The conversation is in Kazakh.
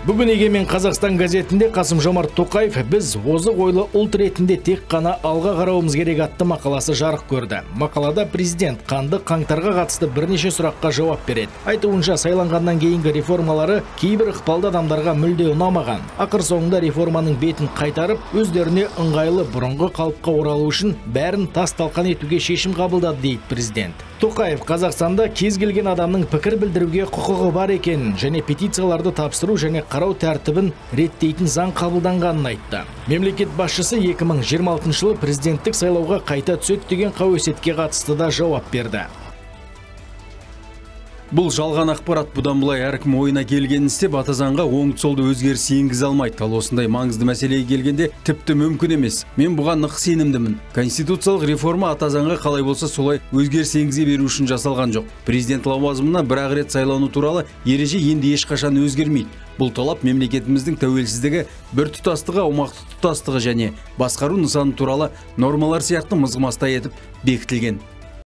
Бүгін Егемен Қазақстан газетінде Қасым-Жомарт Тоқаев біз озық ойлы ұлт ретінде тек қана алға қарауымыз керек атты мақаласы жарық көрді. Мақалада президент қанды қаңтарға қатысты бірнеше сұраққа жауап береді. Айтуынша сайланғаннан кейінгі реформалары кейбір ықпалды адамдарға мүлде ұнамаған. Ақыр соңында реформаның бетін қайтарып, өздеріне ыңғайлы бұрынғы қалыпқа оралу үшін бәрін тас-талқан етуге шешім қабылдады дейді президент. Тоқаев Қазақстанда кез келген адамның пікір білдіруге құқығы бар екенін және петицияларды тапсыру және қарау тәртібін реттейтін заң қабылданғанын айтты. Мемлекет басшысы 2026 жылы президенттік сайлауға қайта түседі деген қауесетке қатысты да жауап берді. Бұл жалған ақпарат. Бұдан былай әркім ойына келгенін істеп, ата заңға оң-солды өзгеріс енгізе алмайды. Ал осындай маңызды мәселеге келгенде тіпті мүмкін емес. Мен бұған нық сенімдімін. Конституциялық реформа ата заңға қалай болса солай өзгеріс енгізе беру үшін жасалған жоқ. Президент лауазымына бір-ақ рет сайлану туралы ереже енді ешқашан өзгермейді. Бұл талап мемлекетіміздің тәуелсіздігі, біртұтастығы, аумақтық тұтастығы және басқару нысаны туралы нормалар сияқты мызғымастай етіп бекітілген.